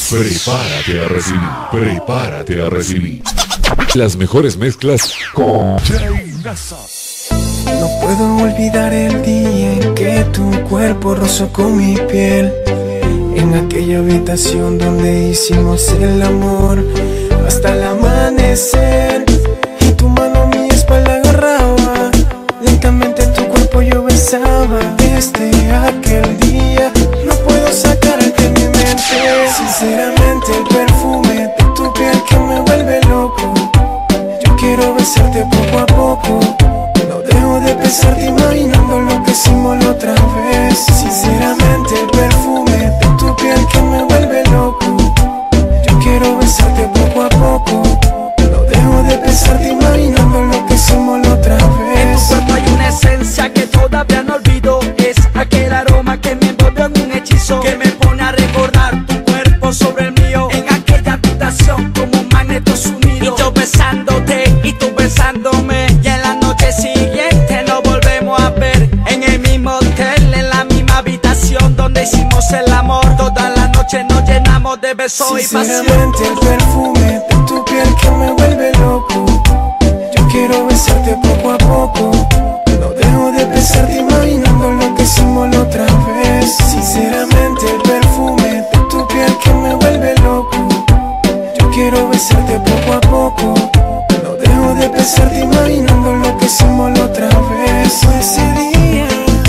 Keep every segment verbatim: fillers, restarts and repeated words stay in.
Prepárate a recibir, prepárate a recibir las mejores mezclas con Jay Nasa. No puedo olvidar el día en que tu cuerpo rozó con mi piel, en aquella habitación donde hicimos el amor hasta el amanecer. Y tu mano mi espalda agarraba, lentamente tu cuerpo yo besaba. Desde aquel día no puedo sacarte de mi mente. Sinceramente el perfume de tu piel que me vuelve loco. Yo quiero besarte poco a poco, no dejo de pensarte imaginando lo que hicimos la otra vez. Sinceramente el perfume de tu piel que me vuelve loco. Yo quiero besarte poco a poco, no dejo de pensarte imaginando lo que hicimos la otra vez. En tu cuerpo hay una esencia que todavía no olvido. Es aquel aroma que me envolvió en un hechizo, que me pone a recordar tu cuerpo sobre el mío, en aquella habitación como magnetos unidos. Y yo besándote y tú besándome, y en la noche siguiente nos volvemos a ver en el mismo hotel, en la misma habitación donde hicimos el amor. Toda la noche nos llenamos de besos y pasión. Sinceramente el perfume de tu piel que me vuelve loco. Yo quiero besarte poco a poco, no dejo de pensarte imaginando lo que hicimos la otra vez. Sinceramente el perfume de tu piel que me vuelve loco. Yo quiero besarte poco a poco, no dejo de pensarte imaginando lo que hicimos la otra vez. Fue ese día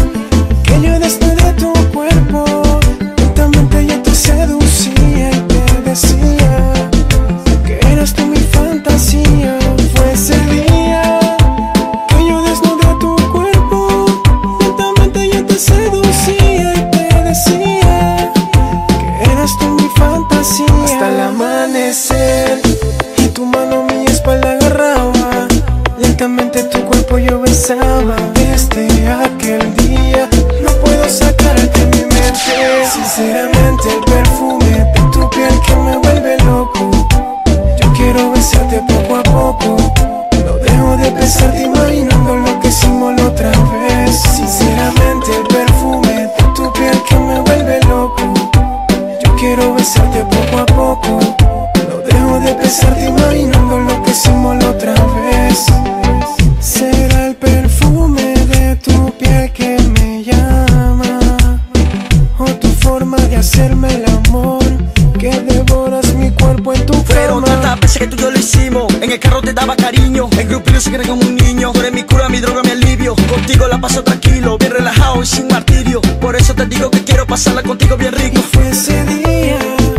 que yo desnudé tu cuerpo, lentamente yo te seducía y te decía que eras tú mi fantasía. Fue ese día que yo desnudé tu cuerpo, lentamente yo te seducía y te decía que eras tú mi fantasía. Hasta el amanecer y tu mano mi espalda agarraba, lentamente tu cuerpo yo besaba. Desde aquel día no puedo sacarte de mi mente. Sinceramente el perfume de tu piel que me vuelve loco. Yo quiero besarte poco a poco, no dejo de pensarte imaginando lo que hicimos la otra vez. Sinceramente el perfume de tu piel que me vuelve loco. Yo quiero besarte poco a poco, no dejo de pensarte imaginando lo que hicimos la otra vez. Será el perfume de tu piel que me llama, o tu forma de hacerme el amor, que devoras mi cuerpo en tu Fueron cama. tantas veces que tú y yo lo hicimos, en el carro te daba cariño, en grupillo se cree como un niño. Tú eres mi cura, mi droga, mi alivio, contigo la paso tranquilo, bien relajado y sin martirio. Por eso te digo que quiero pasarla contigo bien rico. Fue ese día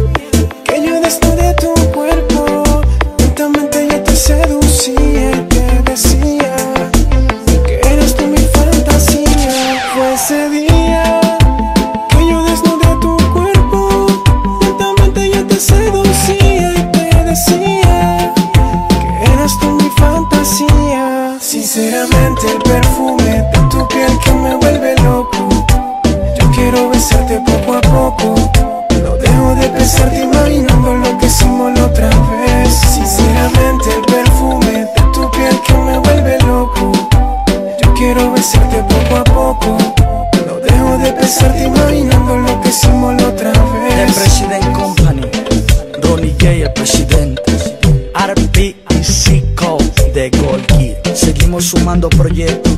que yo desnudé tu cuerpo, lentamente yo te seducía y te decía que eras tú mi fantasía. Fue ese día que yo desnudé tu cuerpo, lentamente yo te seducía y te decía que eras tú mi fantasía. Sinceramente el perfume de tu piel que me vuelve loco. Yo quiero besarte poco a poco, no dejo de pensarte imaginando lo que hicimos la otra vez. Sinceramente el perfume de tu piel que me vuelve loco. Yo quiero besarte poco a poco, no dejo de pensarte imaginando lo que hicimos la otra The vez. President Company, Ronnie J el presidente, R P y C-Code de Gold Kid. Seguimos sumando proyectos